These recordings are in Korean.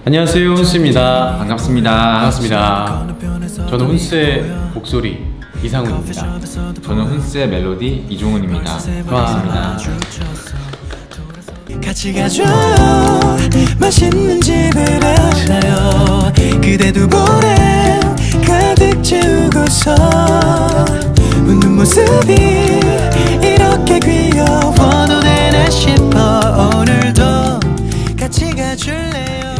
안녕하세요, 훈스입니다. 반갑습니다. 저는 훈스의 목소리 이상훈입니다. 저는 훈스의 멜로디 이종훈입니다. 반갑습니다. 같이 가죠. 맛있는 집을 알아요. 그대도 보래 가득 채우고서 웃는 모습이 이렇게 귀여워도 되나 싶어. 오늘도 같이 가줄래요.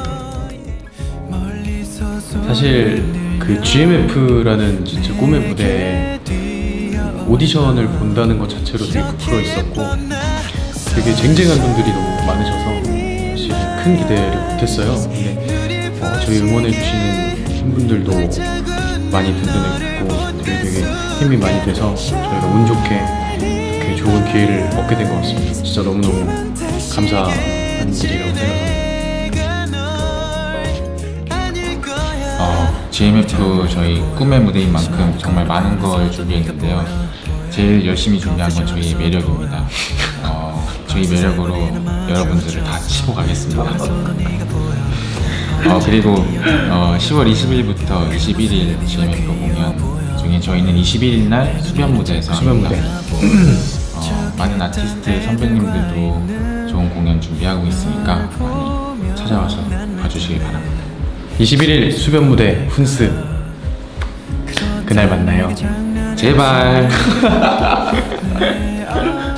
사실 그 GMF라는 진짜 꿈의 무대에 오디션을 본다는 것 자체로 되게 부풀어 있었고, 되게 쟁쟁한 분들이 너무 많으셔서 사실 큰 기대를 못했어요. 근데 저희 응원해주시는 팬분들도 많이 든든했고 되게 힘이 많이 돼서 저희가 운 좋게 이렇게 좋은 기회를 얻게 된 것 같습니다. 진짜 너무너무 감사한 일이라고 생각합니다. GMF 저희 꿈의 무대인 만큼 정말 많은 걸 준비했는데요. 제일 열심히 준비한 건 저희의 매력입니다. 저희 매력으로 여러분들을 다 치고 가겠습니다. 그리고 10월 20일부터 21일 GMF 공연 중에 저희는 21일 날 수변 무대에서 수변 무대. 많은 아티스트 선배님들도 좋은 공연 준비하고 있으니까 많이 찾아와서 봐주시길 바랍니다. 21일 수변 무대 훈스, 그날 만나요. 제발.